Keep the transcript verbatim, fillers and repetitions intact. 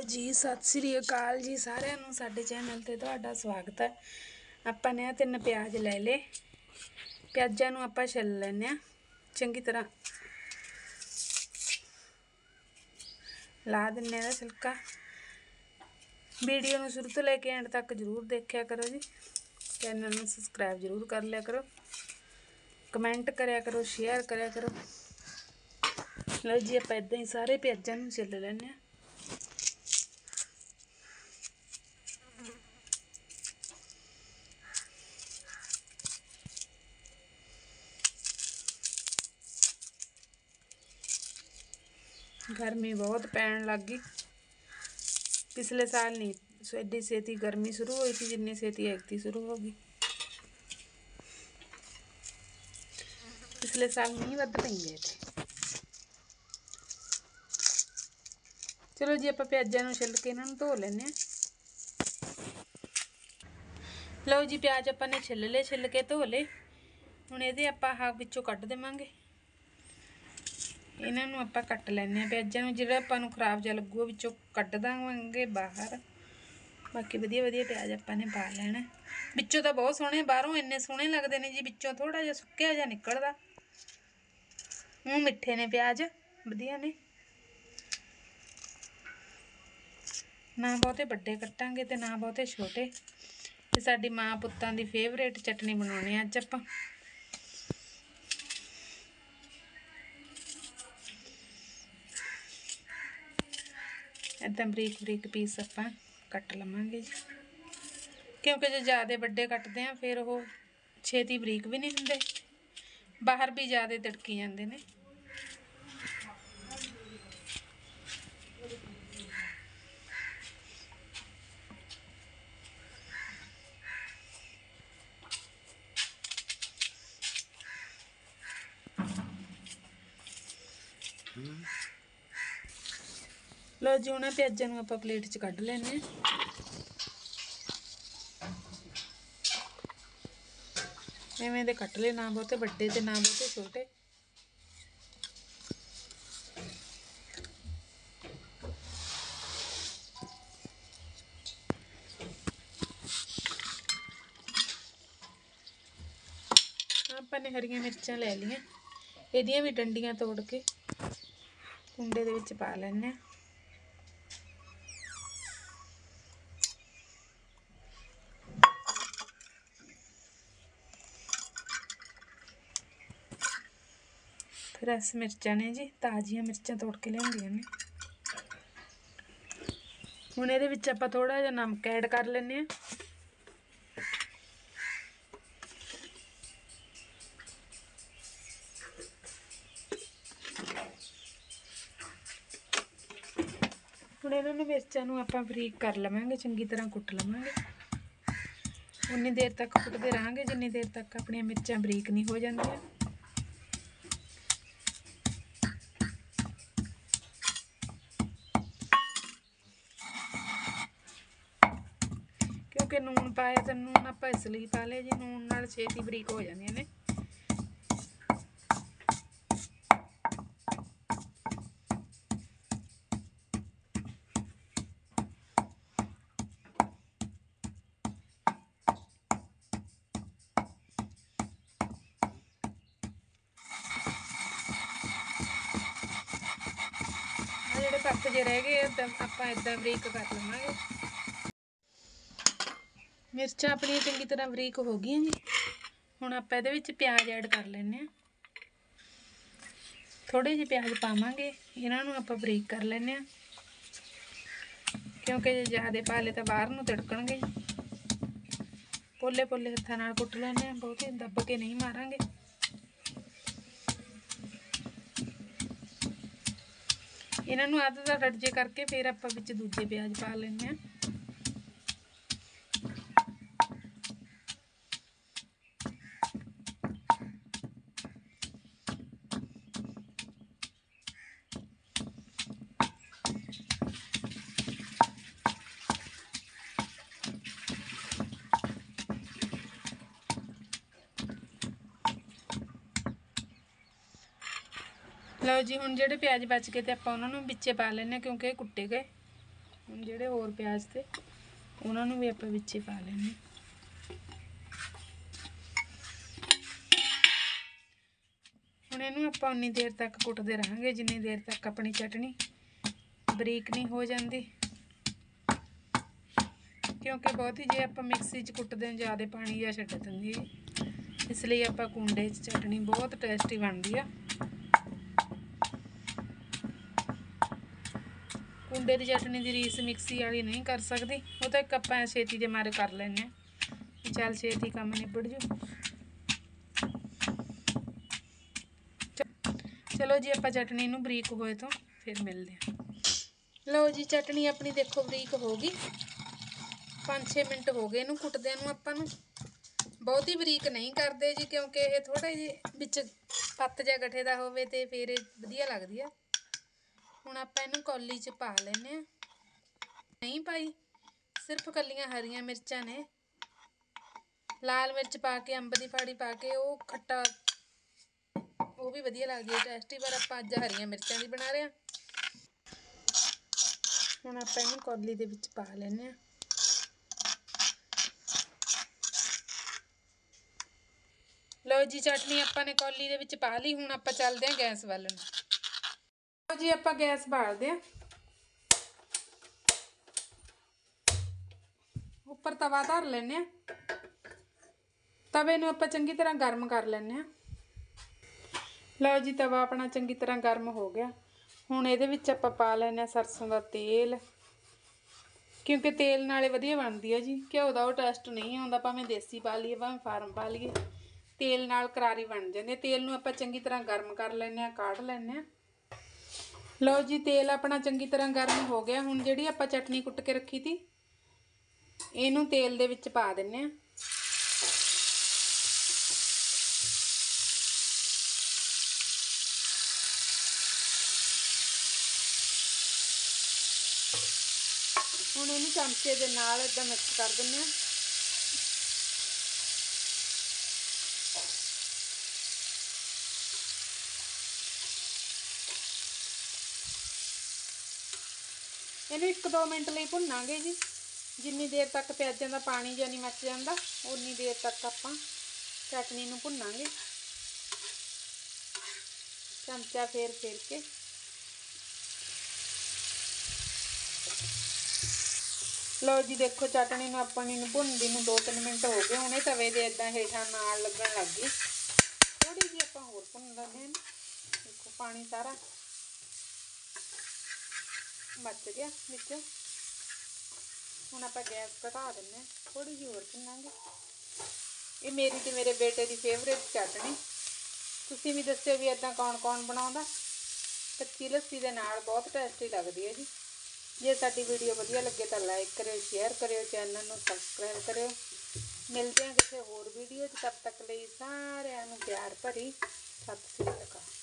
जी सत श्री अकाल जी सारिਆਂ ਨੂੰ ਸਾਡੇ ਚੈਨਲ ਤੇ ਤੁਹਾਡਾ ਸਵਾਗਤ ਹੈ। ਆਪਾਂ ਨੇ ਤਿੰਨ ਪਿਆਜ਼ ਲੈ ਲਏ। ਪਿਆਜ਼ਾਂ ਨੂੰ ਆਪਾਂ ਛਿੱਲ ਲੈਣੇ ਆ ਚੰਗੀ ਤਰ੍ਹਾਂ, ਲਾ ਦਿੰਨੇ ਆ ਛਿਲਕਾ। ਵੀਡੀਓ ਨੂੰ ਸ਼ੁਰੂ ਤੋਂ ਲੈ ਕੇ ਐਂਡ ਤੱਕ ਜ਼ਰੂਰ ਦੇਖਿਆ ਕਰੋ ਜੀ। ਚੈਨਲ ਨੂੰ ਸਬਸਕ੍ਰਾइब ਜ਼ਰੂਰ ਕਰ ਲਿਆ ਕਰੋ, ਕਮੈਂਟ ਕਰਿਆ ਕਰੋ, शेयर करिया करो। लो जी आप इदां ही सारे प्याज़ां नूं छिल लैने आ। गर्मी बहुत पैन लग गई। पिछले साल नहीं एडी छेती गर्मी शुरू हुई थी जिन्नी छेती ऐगती शुरू हो गई। पिछले साल नहीं वध पैंदे थे। चलो जी आप प्याज़ां नूं छिल के इन्हां नूं धो लैने। लो जी प्याज आपां ने छिल ले, छिल के धो ले। हुण इहदे आपां आह विचों कढ देवांगे। इन्हां नूं आपां कट लैने प्याज़ां नूं, जिहड़ा आपां नूं खराब जिहा लगूगा विचों कढ देवांगे बाहर। बाकी वधिया वधिया प्याज आपां ने पा लैणा। विचों तां बहुत सोहणे, बाहरों इन्ने सोहणे लगदे ने जी, विचों थोड़ा जिहा सुक्किया जिहा निकलदा। हूँ मिठे ने प्याज वधिया ने, ना बहुते वड्डे कट्टांगे ते ना बहुते छोटे। ते साडी माँ पुत्तां दी फेवरेट चटनी बनाउणी अज आपां। इदां बरीक बरीक पीस आपां कट लवांगे जी, क्योंकि जो ज़्यादा वड्डे कटदे हैं फिर वो छेती बरीक भी नहीं हुंदे, बाहर भी ज़्यादा तिड़की जांदे ने। लो जी उन्हें प्याज़ां नूं आपां प्लेट च कढ लैने। इवें दे कट ले, ना बहुते वड्डे ते ना बहुते छोटे। आपां ने हरियां मिर्चां ले लियां, इहदियां भी डंडियां तोड़ के कुंडे दे विच पा लैने आ। फ्रैश मिर्चां ने जी, ताज़ियां मिर्चां तोड़ के लिआंदियां ने। हुण इहदे विच आपां थोड़ा जिहा नमक ऐड कर लैने आ। हुण इन्हां नूं मिर्चां नूं आपां बरीक कर लवांगे, चंगी तरह कुट लवांगे। उन्नी देर तक कुटदे रहांगे जिन्नी देर तक अपणियां मिर्चां बरीक नहीं हो जांदियां। क्योंकि नून पाया तो नून आपां इसलिए पा लिया जी, नून नाल छेती बरीक हो जांदियां ने। ਜਿਹੜੇ ਪੱਤ ਜੇ ਰਹਿ ਗਏ ਤਾਂ ਆਪਾਂ ਇਦਾਂ ਬਰੀਕ ਕਰ ਲਵਾਂਗੇ। मिर्चां अपनी चंगी तरह बरीक हो गई जी। हुण आपां इहदे विच प्याज ऐड कर लैने आ। थोड़े जे प्याज पावांगे, इन्हां नूं आपां बरीक कर लैने आ, क्योंकि जे ज़्यादा पा ले तां बाहर नूं तिड़कणगे। पोले पोले हत्थां नाल कुट लैने आ, बहुते दब के नहीं मारांगे। इन्हां नूं अध दा रड़जे करके फिर आपां विच दूजे प्याज पा लैने आ। लो जी हुण जिहड़े प्याज बच गए ते आपां उन्हां नूं विचे पा लैने, क्योंकि कुट्टे गए। ਹੁਣ ਜਿਹੜੇ ਹੋਰ ਪਿਆਜ਼ ਤੇ ਉਹਨਾਂ ਨੂੰ ਵੀ ਆਪਾਂ ਵਿੱਚੇ ਪਾ ਲੈਣੇ। ਹੁਣ ਇਹਨੂੰ ਆਪਾਂ ਉਨੀ ਦੇਰ ਤੱਕ ਕੁੱਟਦੇ ਰਹਾਂਗੇ ਜਿੰਨੀ ਦੇਰ ਤੱਕ ਆਪਣੀ ਚਟਣੀ ਬਰੀਕ ਨਹੀਂ ਹੋ ਜਾਂਦੀ, ਕਿਉਂਕਿ ਬਹੁਤੀ ਜੇ ਆਪਾਂ ਮਿਕਸੀ 'ਚ ਕੁੱਟਦੇ ਹਾਂ ਜ਼ਿਆਦਾ ਪਾਣੀ ਜਿਹਾ ਛੱਡ ਦਿੰਦੀ ਹੈ, ਇਸ ਲਈ ਆਪਾਂ ਕੁੰਡੇ 'ਚ ਚਟਣੀ ਬਹੁਤ ਟੇਸਟੀ ਬਣਦੀ ਆ। ਕੁੰਡੇ ਦੀ ਚਟਣੀ ਦੀ ਰੀਸ ਮਿਕਸੀ ਵਾਲੀ ਨਹੀਂ ਕਰ ਸਕਦੀ, ਉਹ ਤਾਂ ਇੱਕ ਆਪਾਂ ਛੇਤੀ ਦੇ ਮਾਰੇ ਕਰ ਲੈਂਦੇ ਹਾਂ, ਚੱਲ ਛੇਤੀ ਕੰਮ ਨਿਬੜ ਜੂ। ਚਲੋ ਜੀ ਆਪਾਂ ਚਟਣੀ ਨੂੰ ਬਰੀਕ ਹੋਏ ਤੋਂ ਫਿਰ ਮਿਲਦੇ ਹਾਂ। ਲਓ ਜੀ ਚਟਣੀ ਆਪਣੀ ਦੇਖੋ ਬਰੀਕ ਹੋ ਗਈ, ਪੰਜ ਛੇ ਮਿੰਟ ਹੋ ਗਏ ਇਹਨੂੰ ਕੁੱਟਦਿਆਂ ਨੂੰ ਆਪਾਂ ਨੂੰ। ਬਹੁਤੀ ਬਰੀਕ ਨਹੀਂ ਕਰਦੇ ਜੀ, ਕਿਉਂਕਿ ਇਹ ਥੋੜਾ ਜਿਹਾ ਵਿੱਚ ਪੱਤ ਜਿਹਾ ਗੱਠੇ ਦਾ ਹੋਵੇ ਤੇ ਫਿਰ ਇਹ ਵਧੀਆ ਲੱਗਦੀ ਆ। ਹੁਣ ਆਪਾਂ ਇਹਨੂੰ ਕੌਲੀ 'ਚ ਪਾ ਲੈਂਦੇ ਹਾਂ। ਨਹੀਂ ਪਾਈ, ਸਿਰਫ ਕੱਲੀਆਂ ਹਰੀਆਂ ਮਿਰਚਾਂ ਨੇ, ਲਾਲ ਮਿਰਚ ਪਾ ਕੇ ਅੰਬ ਦੀ ਫਾੜੀ ਪਾ ਕੇ ਉਹ ਖੱਟਾ ਉਹ ਵੀ ਵਧੀਆ ਲੱਗਦੀ ਹੈ ਟੇਸਟੀ, ਪਰ ਆਪਾਂ ਅੱਜ ਹਰੀਆਂ ਮਿਰਚਾਂ ਦੀ ਬਣਾ ਰਹੇ ਹਾਂ। ਹੁਣ ਆਪਾਂ ਇਹਨੂੰ ਕੌਲੀ ਦੇ ਵਿੱਚ ਪਾ ਲੈਂਦੇ ਹਾਂ। ਲਓ ਜੀ ਚਟਨੀ ਆਪਾਂ ਨੇ ਕੌਲੀ ਦੇ ਵਿੱਚ ਪਾ ਲਈ, ਹੁਣ ਆਪਾਂ ਚੱਲਦੇ ਹਾਂ ਗੈਸ ਵੱਲ ਨੂੰ। ਲਓ ਜੀ ਆਪਾਂ ਗੈਸ ਬਾਲਦੇ ਹਾਂ, ਉੱਪਰ ਤਵਾ ਧਰ ਲੈਂਦੇ ਹਾਂ। ਤਵੇ ਨੂੰ ਆਪਾਂ ਚੰਗੀ ਤਰ੍ਹਾਂ ਗਰਮ ਕਰ ਲੈਂਦੇ ਹਾਂ। ਲਓ ਜੀ ਤਵਾ ਆਪਣਾ ਚੰਗੀ ਤਰ੍ਹਾਂ ਗਰਮ ਹੋ ਗਿਆ, ਹੁਣ ਇਹਦੇ ਵਿੱਚ ਆਪਾਂ ਪਾ ਲੈਂਦੇ ਹਾਂ ਸਰਸੋਂ ਦਾ ਤੇਲ, ਕਿਉਂਕਿ ਤੇਲ ਨਾਲੇ ਵਧੀਆ ਬਣਦੀ ਹੈ ਜੀ, ਘਿਓ ਦਾ ਉਹ ਟੇਸਟ ਨਹੀਂ ਆਉਂਦਾ, ਭਾਵੇਂ ਦੇਸੀ ਪਾ ਲਈਏ ਭਾਵੇਂ ਫਾਰਮ ਪਾ ਲਈਏ, ਤੇਲ ਨਾਲ ਕਰਾਰੀ ਬਣ ਜਾਂਦੀ ਹੈ। ਤੇਲ ਨੂੰ ਆਪਾਂ ਚੰਗੀ ਤਰ੍ਹਾਂ ਗਰਮ ਕਰ ਲੈਂਦੇ ਹਾਂ, ਕਾੜ ਲੈਂਦੇ ਹਾਂ। ਲਓ ਜੀ ਤੇਲ ਆਪਣਾ ਚੰਗੀ ਤਰ੍ਹਾਂ ਗਰਮ ਹੋ ਗਿਆ, ਹੁਣ ਜਿਹੜੀ ਆਪਾਂ ਚਟਨੀ ਕੁੱਟ ਕੇ ਰੱਖੀ ਤੀ ਇਹਨੂੰ ਤੇਲ ਦੇ ਵਿੱਚ ਪਾ ਦਿੰਦੇ ਹਾਂ। ਹੁਣ ਇਹਨੂੰ ਚਮਚੇ ਦੇ ਨਾਲ ਇਦਾਂ ਮਿਕਸ ਕਰ ਦਿੰਦੇ ਹਾਂ। ਇਹਨੂੰ ਇੱਕ ਦੋ ਮਿੰਟ ਲਈ ਭੁੰਨਾਂਗੇ ਜੀ, ਜਿੰਨੀ ਦੇਰ ਤੱਕ ਪਿਆਜ਼ਾਂ ਦਾ ਪਾਣੀ ਜਾਂ ਨਹੀਂ ਮੱਚ ਜਾਂਦਾ ਉਨੀ ਦੇਰ ਤੱਕ ਆਪਾਂ ਚਟਨੀ ਨੂੰ ਭੁੰਨਾਂਗੇ, ਚਮਚਾ ਫੇਰ ਫੇਰ ਕੇ। ਲਓ ਜੀ ਦੇਖੋ ਚਟਨੀ ਨੂੰ ਆਪਣੀ ਨੂੰ ਭੁੰਨਦੀ ਨੂੰ ਦੋ ਤਿੰਨ ਮਿੰਟ ਹੋ ਗਏ, ਹੁਣ ਇਹ ਤਵੇ ਦੇ ਇਦਾਂ ਹੇਠਾਂ ਨਾਲ ਲੱਗਣ ਲੱਗ ਗਈ। ਥੋੜੀ ਜਿਹੀ ਆਪਾਂ ਹੋਰ ਭੁੰਨ ਲੈਂਦੇ ਹਾਂ। ਦੇਖੋ ਪਾਣੀ ਸਾਰਾ ਮੱਚ ਗਿਆ ਵਿੱਚੋਂ। ਹੁਣ ਆਪਾਂ ਗੈਸ ਘਟਾ ਦਿੰਦੇ ਹਾਂ, ਥੋੜੀ ਜਿਹੀ ਹੋਰ ਭੁੰਨਾਂਗੇ। ਇਹ ਮੇਰੀ ਤੇ ਮੇਰੇ ਬੇਟੇ ਦੀ ਫੇਵਰੇਟ ਚਟਨੀ, ਤੁਸੀਂ ਵੀ ਦੱਸਿਓ ਵੀ ਇਦਾਂ ਕੌਣ ਕੌਣ ਬਣਾਉਂਦਾ। ਕੱਚੀ ਲੱਸੀ ਦੇ ਨਾਲ ਬਹੁਤ ਟੇਸਟੀ ਲੱਗਦੀ ਹੈ ਜੀ। ਜੇ ਸਾਡੀ ਵੀਡੀਓ ਵਧੀਆ ਲੱਗੇ ਤਾਂ ਲਾਈਕ ਕਰਿਓ, ਸ਼ੇਅਰ ਕਰਿਓ, ਚੈਨਲ ਨੂੰ ਸਬਸਕ੍ਰਾਈਬ ਕਰਿਓ। ਮਿਲਦੇ ਹਾਂ ਕਿਸੇ ਹੋਰ ਵੀਡੀਓ 'ਚ, ਤਦ ਤੱਕ ਲਈ ਸਾਰਿਆਂ ਨੂੰ ਪਿਆਰ ਭਰੀ ਸਤਿ ਸ੍ਰੀ ਅਕਾਲ।